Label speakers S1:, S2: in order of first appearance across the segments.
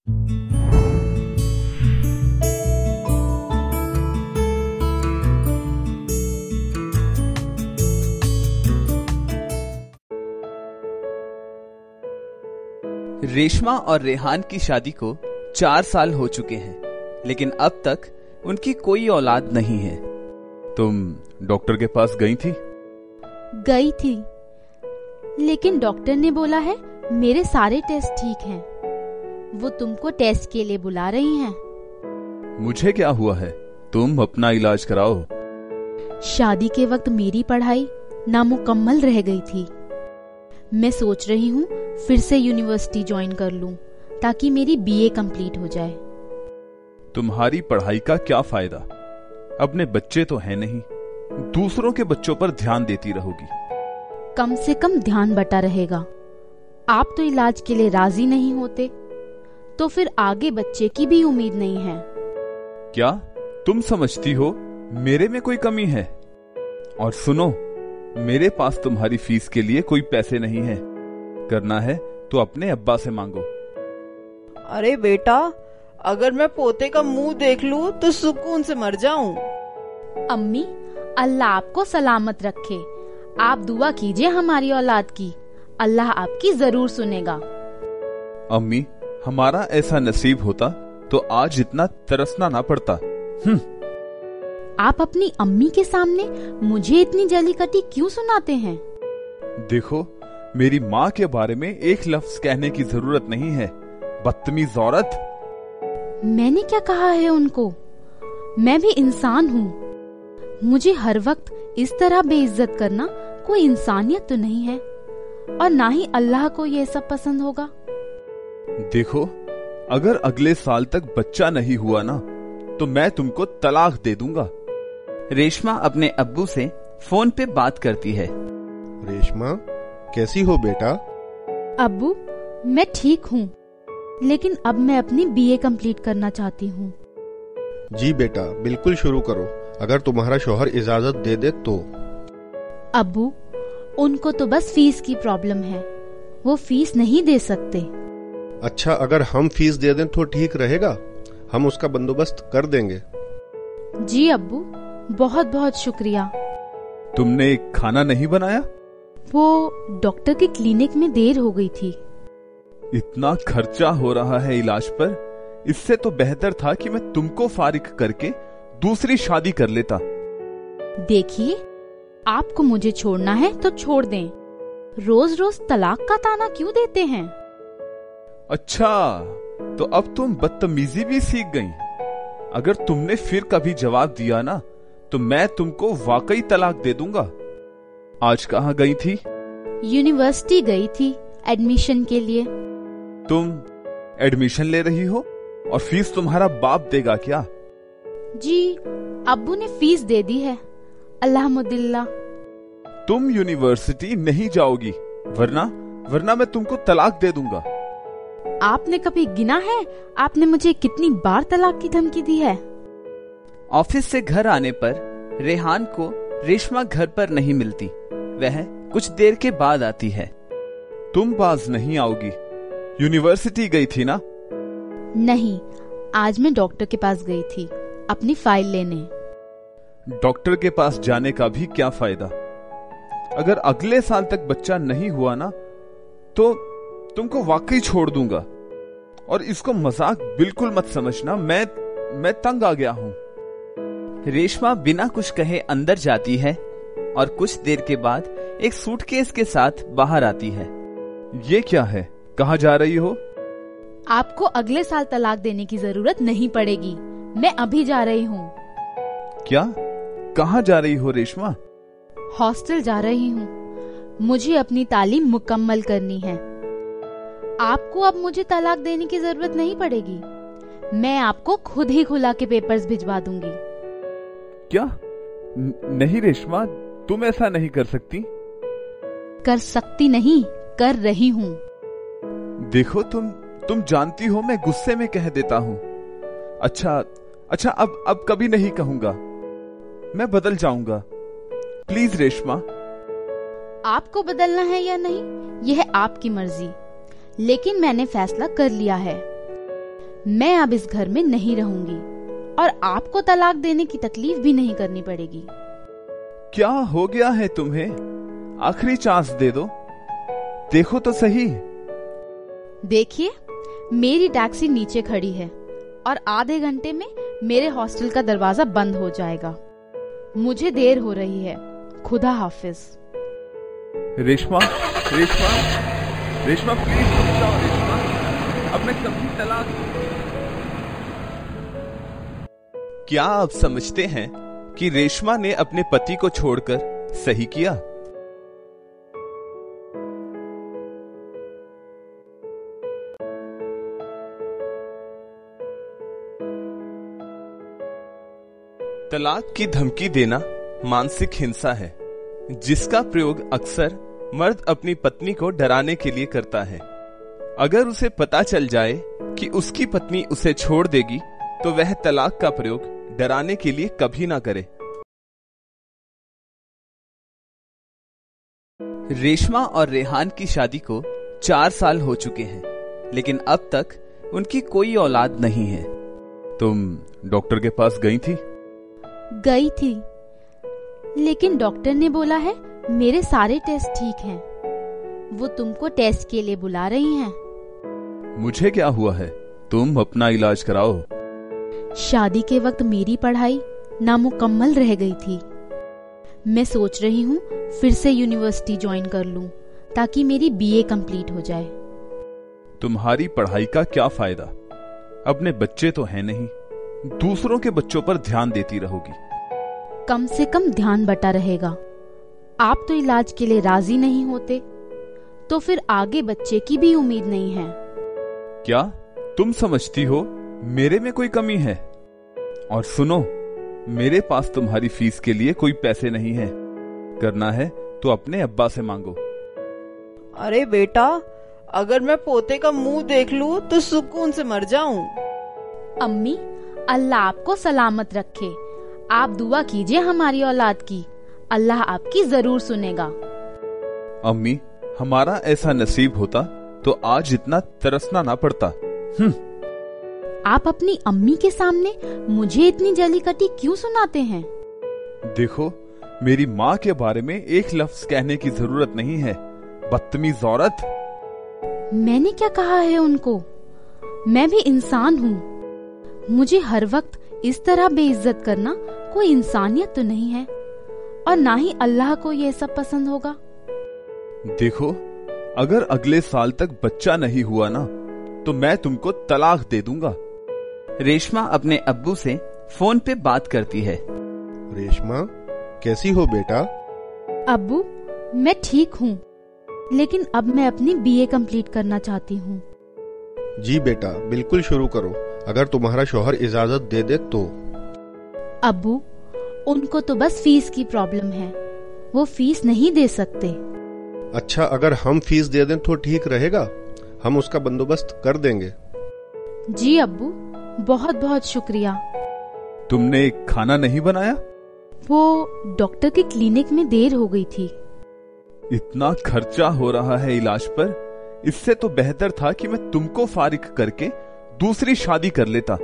S1: रेशमा और रेहान की शादी को 4 साल हो चुके हैं, लेकिन अब तक उनकी कोई औलाद नहीं है।
S2: तुम डॉक्टर के पास गई थी?
S3: गई थी, लेकिन डॉक्टर ने बोला है मेरे सारे टेस्ट ठीक हैं। वो तुमको टेस्ट के लिए बुला रही हैं।
S2: मुझे क्या हुआ है? तुम अपना इलाज कराओ।
S3: शादी के वक्त मेरी पढ़ाई नामुकम्मल रह गई थी। मैं सोच रही हूँ फिर से यूनिवर्सिटी ज्वाइन कर लूं ताकि मेरी बीए कंप्लीट हो जाए।
S2: तुम्हारी पढ़ाई का क्या फायदा? अपने बच्चे तो हैं नहीं, दूसरों के बच्चों पर ध्यान देती रहोगी।
S3: कम से कम ध्यान बटा रहेगा। आप तो इलाज के लिए राजी नहीं होते, तो फिर आगे बच्चे की भी उम्मीद नहीं है।
S2: क्या तुम समझती हो मेरे में कोई कमी है? और सुनो, मेरे पास तुम्हारी फीस के लिए कोई पैसे नहीं है। करना है तो अपने अब्बा से मांगो।
S4: अरे बेटा, अगर मैं पोते का मुंह देख लूं तो सुकून से मर जाऊं।
S3: अम्मी, अल्लाह आपको सलामत रखे। आप दुआ कीजिए हमारी औलाद की, अल्लाह आपकी जरूर सुनेगा।
S2: अम्मी, हमारा ऐसा नसीब होता तो आज इतना तरसना ना पड़ता।
S3: आप अपनी अम्मी के सामने मुझे इतनी जली कटी क्यों सुनाते हैं?
S2: देखो, मेरी माँ के बारे में एक लफ्ज कहने की जरूरत नहीं है। बदतमीज औरत।
S3: मैंने क्या कहा है उनको? मैं भी इंसान हूँ। मुझे हर वक्त इस तरह बेइज्जत करना कोई इंसानियत तो नहीं है, और ना ही अल्लाह को ये सब पसंद होगा।
S2: देखो, अगर अगले साल तक बच्चा नहीं हुआ ना, तो मैं तुमको तलाक दे दूंगा।
S1: रेशमा अपने अब्बू से फोन पे बात करती है।
S5: रेशमा, कैसी हो बेटा?
S3: अब्बू, मैं ठीक हूँ, लेकिन अब मैं अपनी बीए कंप्लीट करना चाहती हूँ।
S5: जी बेटा, बिल्कुल शुरू करो, अगर तुम्हारा शौहर इजाजत दे दे तो।
S3: अब्बू, उनको तो बस फीस की प्रॉब्लम है, वो फीस नहीं दे सकते।
S5: अच्छा, अगर हम फीस दे दें तो ठीक रहेगा, हम उसका बंदोबस्त कर देंगे।
S3: जी अब्बू, बहुत बहुत शुक्रिया।
S2: तुमने खाना नहीं बनाया?
S3: वो डॉक्टर के क्लिनिक में देर हो गई थी।
S2: इतना खर्चा हो रहा है इलाज पर, इससे तो बेहतर था कि मैं तुमको फारिग करके दूसरी शादी कर लेता।
S3: देखिए, आपको मुझे छोड़ना है तो छोड़ दें, रोज रोज तलाक का ताना क्यों देते हैं?
S2: अच्छा, तो अब तुम बदतमीजी भी सीख गई। अगर तुमने फिर कभी जवाब दिया ना, तो मैं तुमको वाकई तलाक दे दूंगा। आज कहाँ गई थी?
S3: यूनिवर्सिटी गई थी एडमिशन के लिए।
S2: तुम एडमिशन ले रही हो और फीस तुम्हारा बाप देगा क्या?
S3: जी, अब्बू ने फीस दे दी है, अल्हम्दुलिल्लाह।
S2: तुम यूनिवर्सिटी नहीं जाओगी, वरना मैं तुमको तलाक दे दूंगा।
S3: आपने कभी गिना है आपने मुझे कितनी बार तलाक की धमकी दी है?
S1: ऑफिस से घर आने पर रेहान को रेशमा घर पर नहीं मिलती। वह कुछ देर के बाद आती है।
S2: तुम बाज नहीं आओगी? यूनिवर्सिटी गई थी ना?
S3: नहीं, आज मैं डॉक्टर के पास गई थी अपनी फाइल लेने।
S2: डॉक्टर के पास जाने का भी क्या फायदा? अगर अगले साल तक बच्चा नहीं हुआ ना, तो तुमको वाकई छोड़ दूंगा। और इसको मजाक बिल्कुल मत समझना, मैं तंग आ गया हूं।
S1: रेशमा बिना कुछ कहे अंदर जाती है और कुछ देर के बाद एक सूटकेस के साथ बाहर आती है।
S2: ये क्या है? कहाँ जा रही हो?
S3: आपको अगले साल तलाक देने की जरूरत नहीं पड़ेगी, मैं अभी जा रही हूँ।
S2: क्या? कहाँ जा रही हो रेशमा?
S3: हॉस्टल जा रही हूँ, मुझे अपनी तालीम मुकम्मल करनी है। आपको अब मुझे तलाक देने की जरूरत नहीं पड़ेगी, मैं आपको खुद ही खुला के पेपर्स भिजवा दूंगी।
S2: क्या? नहीं रेशमा, तुम ऐसा नहीं कर सकती।
S3: कर सकती नहीं, कर रही हूँ।
S2: देखो, तुम जानती हो मैं गुस्से में कह देता हूँ। अच्छा, अब कभी नहीं कहूंगा, मैं बदल जाऊंगा। प्लीज रेशमा।
S3: आपको बदलना है या नहीं, यह आपकी मर्जी, लेकिन मैंने फैसला कर लिया है। मैं अब इस घर में नहीं रहूंगी और आपको तलाक देने की तकलीफ भी नहीं करनी पड़ेगी।
S2: क्या हो गया है तुम्हें? आखिरी चांस दे दो, देखो तो सही।
S3: देखिए, मेरी टैक्सी नीचे खड़ी है और आधे घंटे में मेरे हॉस्टल का दरवाजा बंद हो जाएगा। मुझे देर हो रही है। खुदा हाफिज।
S2: रेशमा, रेशमा, रेशमा प्लीज रुक जाओ रेशमा, अब मैं कभी तलाक।
S1: क्या आप समझते हैं कि रेशमा ने अपने पति को छोड़कर सही किया? तलाक की धमकी देना मानसिक हिंसा है, जिसका प्रयोग अक्सर मर्द अपनी पत्नी को डराने के लिए करता है। अगर उसे पता चल जाए कि उसकी पत्नी उसे छोड़ देगी, तो वह तलाक का प्रयोग डराने के लिए कभी ना करे। रेशमा और रेहान की शादी को 4 साल हो चुके हैं, लेकिन अब तक उनकी कोई औलाद नहीं है।
S2: तुम डॉक्टर के पास गई थी?
S3: गई थी, लेकिन डॉक्टर ने बोला है मेरे सारे टेस्ट ठीक हैं। वो तुमको टेस्ट के लिए बुला रही हैं।
S2: मुझे क्या हुआ है? तुम अपना इलाज कराओ।
S3: शादी के वक्त मेरी पढ़ाई नामुकम्मल रह गई थी। मैं सोच रही हूँ फिर से यूनिवर्सिटी ज्वाइन कर लूं, ताकि मेरी बीए कंप्लीट हो जाए।
S2: तुम्हारी पढ़ाई का क्या फायदा? अपने बच्चे तो हैं नहीं, दूसरों के बच्चों पर ध्यान देती रहोगी।
S3: कम से कम ध्यान बटा रहेगा। आप तो इलाज के लिए राजी नहीं होते, तो फिर आगे बच्चे की भी उम्मीद नहीं है।
S2: क्या तुम समझती हो मेरे में कोई कमी है? और सुनो, मेरे पास तुम्हारी फीस के लिए कोई पैसे नहीं है। करना है तो अपने अब्बा से मांगो।
S4: अरे बेटा, अगर मैं पोते का मुंह देख लूं तो सुकून से मर जाऊं।
S3: अम्मी, अल्लाह आपको सलामत रखे। आप दुआ कीजिए हमारी औलाद की, अल्लाह आपकी जरूर सुनेगा।
S2: अम्मी, हमारा ऐसा नसीब होता तो आज इतना तरसना ना पड़ता।
S3: आप अपनी अम्मी के सामने मुझे इतनी जली कटी क्यों सुनाते हैं?
S2: देखो, मेरी माँ के बारे में एक लफ्ज कहने की जरूरत नहीं है। बदतमीज औरत।
S3: मैंने क्या कहा है उनको? मैं भी इंसान हूँ। मुझे हर वक्त इस तरह बेइज्जत करना कोई इंसानियत तो नहीं है, और ना ही अल्लाह को यह सब पसंद होगा।
S2: देखो, अगर अगले साल तक बच्चा नहीं हुआ ना, तो मैं तुमको तलाक दे दूंगा।
S1: रेशमा अपने अब्बू से फोन पे बात करती है।
S5: रेशमा, कैसी हो बेटा?
S3: अब्बू, मैं ठीक हूँ, लेकिन अब मैं अपनी बीए कंप्लीट करना चाहती हूँ।
S5: जी बेटा, बिल्कुल शुरू करो, अगर तुम्हारा शौहर इजाजत दे दे तो।
S3: अब्बू, उनको तो बस फीस की प्रॉब्लम है, वो फीस नहीं दे सकते।
S5: अच्छा, अगर हम फीस दे दें तो ठीक रहेगा, हम उसका बंदोबस्त कर देंगे।
S3: जी अब्बू, बहुत बहुत शुक्रिया।
S2: तुमने खाना नहीं बनाया?
S3: वो डॉक्टर के क्लिनिक में देर हो गई थी।
S2: इतना खर्चा हो रहा है इलाज पर, इससे तो बेहतर था कि मैं तुमको फारिग करके दूसरी शादी कर लेता।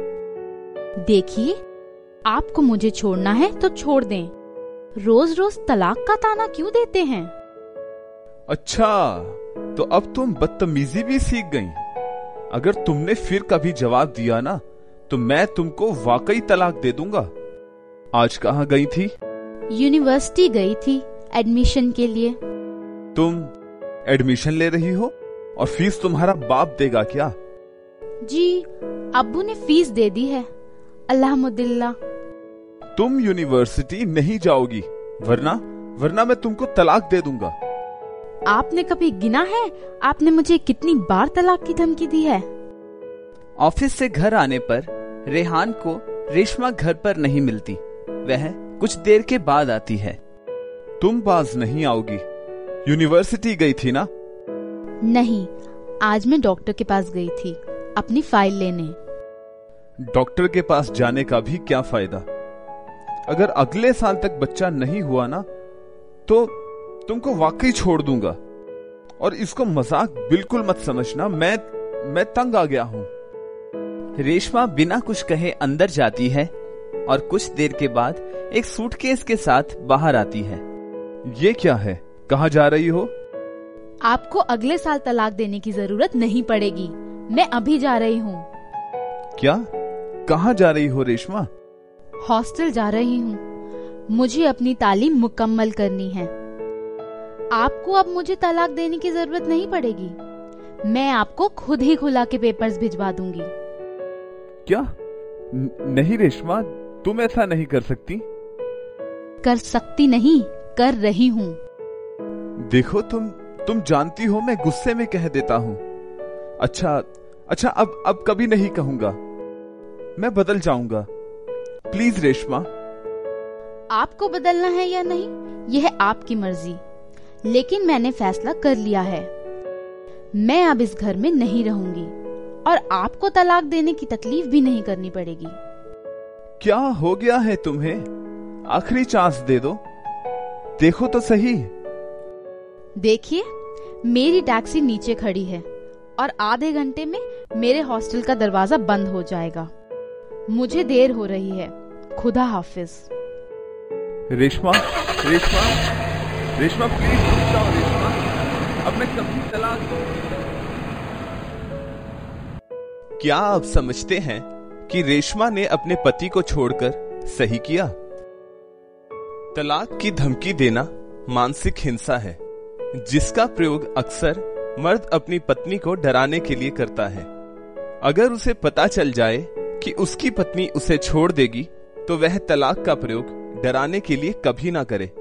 S3: देखिए, आपको मुझे छोड़ना है तो छोड़ दें। रोज रोज तलाक का ताना क्यों देते हैं?
S2: अच्छा, तो अब तुम बदतमीजी भी सीख गई। अगर तुमने फिर कभी जवाब दिया ना, तो मैं तुमको वाकई तलाक दे दूंगा। आज कहाँ गई थी?
S3: यूनिवर्सिटी गई थी एडमिशन के लिए।
S2: तुम एडमिशन ले रही हो और फीस तुम्हारा बाप देगा क्या?
S3: जी, अब्बू ने फीस दे दी है, अल्हम्दुलिल्लाह।
S2: तुम यूनिवर्सिटी नहीं जाओगी, वरना मैं तुमको तलाक दे दूंगा।
S3: आपने कभी गिना है आपने मुझे कितनी बार तलाक की धमकी दी है?
S1: ऑफिस से घर आने पर रेहान को रेशमा घर पर नहीं मिलती। वह कुछ देर के बाद आती है।
S2: तुम पास नहीं आओगी, यूनिवर्सिटी गई थी ना?
S3: नहीं, आज मैं डॉक्टर के पास गई थी अपनी फाइल लेने।
S2: डॉक्टर के पास जाने का भी क्या फायदा? अगर अगले साल तक बच्चा नहीं हुआ ना, तो तुमको वाकई छोड़ दूंगा। और इसको मजाक बिल्कुल मत समझना, मैं तंग आ गया हूं।
S1: रेशमा बिना कुछ कहे अंदर जाती है और कुछ देर के बाद एक सूटकेस के साथ बाहर आती है।
S2: ये क्या है? कहाँ जा रही हो?
S3: आपको अगले साल तलाक देने की जरूरत नहीं पड़ेगी। मैं अभी जा रही हूँ।
S2: क्या? कहाँ जा रही हो रेशमा?
S3: हॉस्टल जा रही हूँ। मुझे अपनी तालीम मुकम्मल करनी है। आपको अब मुझे तलाक देने की जरूरत नहीं पड़ेगी। मैं आपको खुद ही खुला के पेपर्स भिजवा दूंगी।
S2: क्या? नहीं रेशमा, तुम ऐसा नहीं कर सकती।
S3: कर सकती नहीं, कर रही हूँ।
S2: देखो तुम जानती हो मैं गुस्से में कह देता हूँ। अच्छा, अब कभी नहीं कहूंगा। मैं बदल जाऊंगा। प्लीज रेशमा।
S3: आपको बदलना है या नहीं, यह आपकी मर्जी, लेकिन मैंने फैसला कर लिया है। मैं अब इस घर में नहीं रहूंगी और आपको तलाक देने की तकलीफ भी नहीं करनी पड़ेगी।
S2: क्या हो गया है तुम्हें? आखिरी चांस दे दो। देखो तो सही।
S3: देखिए, मेरी टैक्सी नीचे खड़ी है और आधे घंटे में मेरे हॉस्टल का दरवाजा बंद हो जाएगा। मुझे देर हो रही है। खुदा हाफिज।
S2: रेशमा प्लीज रुक जाओ रेशमा। अब मैं कभी तलाक।
S1: क्या आप समझते हैं कि रेशमा ने अपने पति को छोड़कर सही किया? तलाक की धमकी देना मानसिक हिंसा है, जिसका प्रयोग अक्सर मर्द अपनी पत्नी को डराने के लिए करता है। अगर उसे पता चल जाए कि उसकी पत्नी उसे छोड़ देगी, तो वह तलाक का प्रयोग डराने के लिए कभी ना करे।